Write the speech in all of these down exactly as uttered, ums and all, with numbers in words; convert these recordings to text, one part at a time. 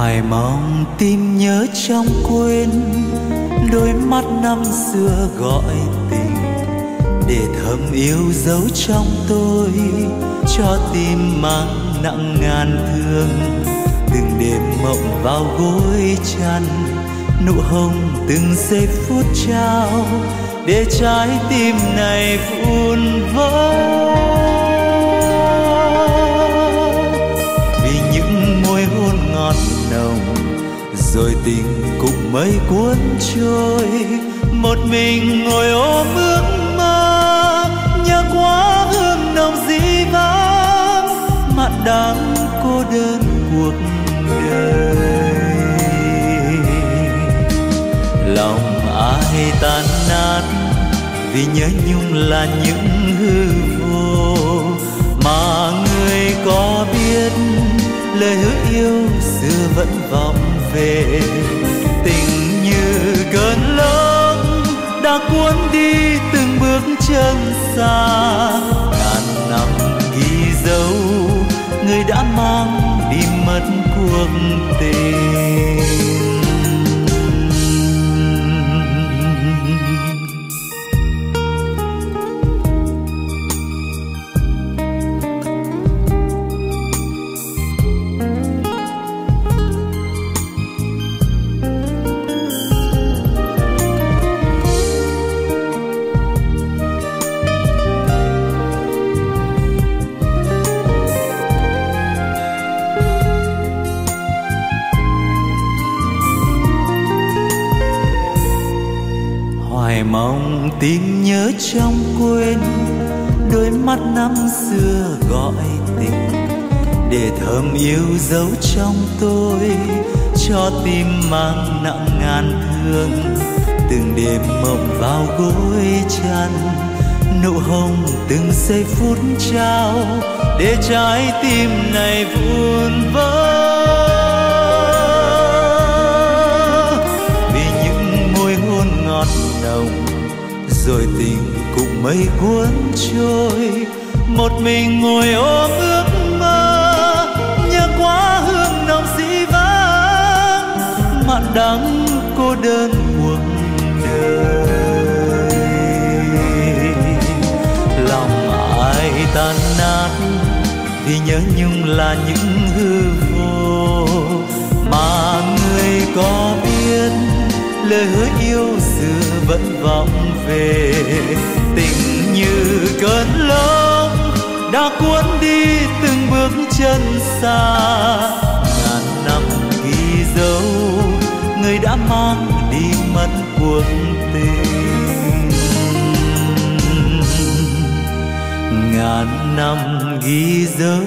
Hoài mong tim nhớ trong quên, đôi mắt năm xưa gọi tình, để thầm yêu dấu trong tôi, cho tim mang nặng ngàn thương. Từng đêm mộng vào gối chăn, nụ hồng từng giây phút trao, để trái tim này vun vỡ. Vì những môi hôn ngọt nồng, rồi tình cùng mây cuốn trôi, một mình ngồi ôm ước mơ, nhớ quá hương nồng dĩ vãng, mặn đắng cô đơn cuộc đời. Lòng ai tan nát vì nhớ nhung là những hư vô, mà người có biết lời hứa yêu xưa vẫn vọng về. Tình như cơn lốc đã cuốn đi từng bước chân xa, ngàn năm ghi dấu người đã mang đi mất cuộc tình. Hoài mong tim nhớ trong quên, đôi mắt năm xưa gọi tình, để thầm yêu dấu trong tôi, cho tim mang nặng ngàn thương. Từng đêm mộng vào gối chăn, nụ hồng từng giây phút trao, để trái tim này vun vỡ. Rồi tình cùng mây cuốn trôi, một mình ngồi ôm ước mơ, nhớ quá hương nồng dĩ vãng, mặn đắng cô đơn cuộc đời. Lòng ai tan nát vì nhớ nhung là những hư vô, mà người có biết lời hứa yêu xưa vẫn vọng về. Tình như cơn lốc đã cuốn đi từng bước chân xa, ngàn năm ghi dấu người đã mang đi mất cuộc tình. Ngàn năm ghi dấu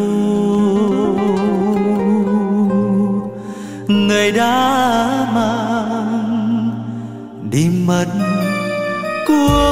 người đã mang đi mất cuộc